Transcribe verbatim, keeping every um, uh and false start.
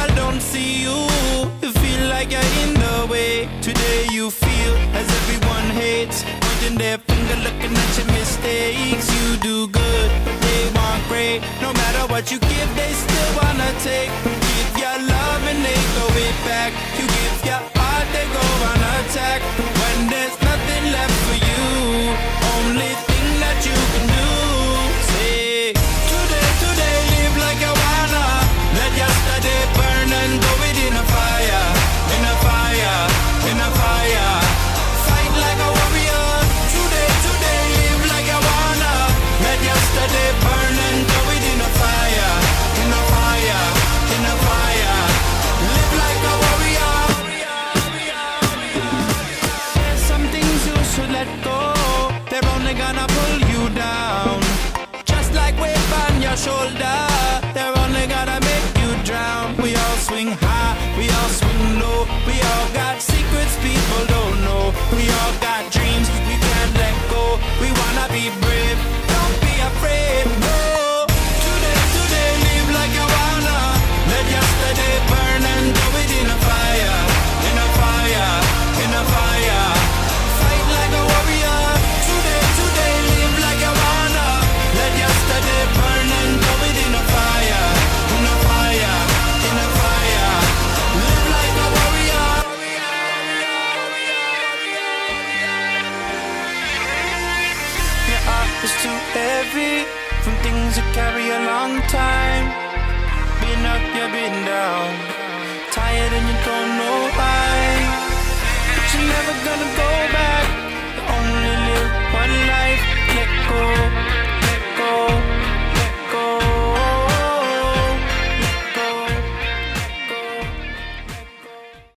girl don't see you, you feel like you're in the way. Today you feel as everyone hates, pointing their finger looking at your mistakes. You do good, but they want great. No matter what you give, they still wanna take. Give your love and they go it back. You give your heart, they go on attack. When there's nothing left for you, only thing that you can do, say today, today, live like you wanna. Let yesterday burn and go it in a fire, in a fire, in a fire. Fight like a warrior. Today, today, live like you wanna. Let yesterday burn and go it in a fire, in a fire, in a fire. Live like a warrior. There's some things you should let go. They're only gonna pull you down. Just like weight on your shoulder, they're only gonna make you drown. We all swing high, we all swing low. We all got secrets people don't know. We all got dreams we can't let go. We wanna be brave, don't be afraid, no. Today, today, live like you wanna. Let yesterday burn and do it in a fire, in a fire, in a fire. Fight like a warrior. Today, today, live like you wanna. Let yesterday burn and do it in a fire, in a fire, in a fire. Live like a warrior. Your heart is too heavy from things you carry a long time. Been up, you've been down, tired and you don't know why, but you're never gonna go back.